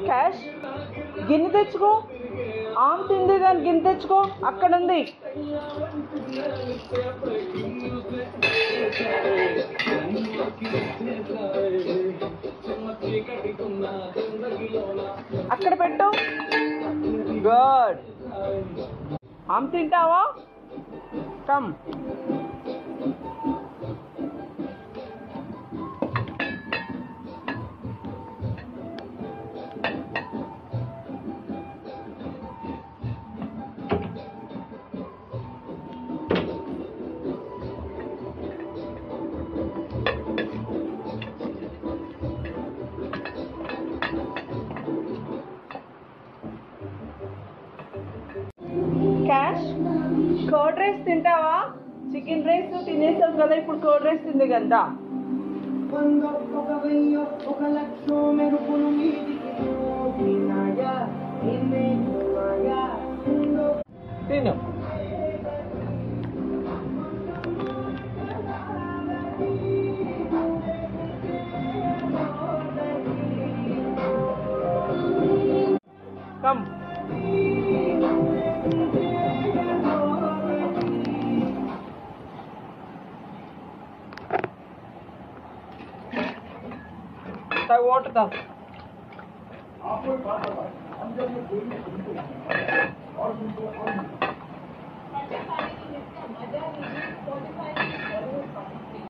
Cash గిన్నె తెచ్చుకో. ఆమె తింది కానీ గిన్నె తెచ్చుకో, అక్కడ ఉంది. అక్కడ పెట్టు. గుడ్. ఆమె తింటావా? కమ్. క్యాష్ కర్డ్ రైస్ తింటావా? చికెన్ రైస్ తినేసాం కదా, ఇప్పుడు కర్డ్ రైస్ తింది కదా. తిను. కమ్. వాటర్ తా.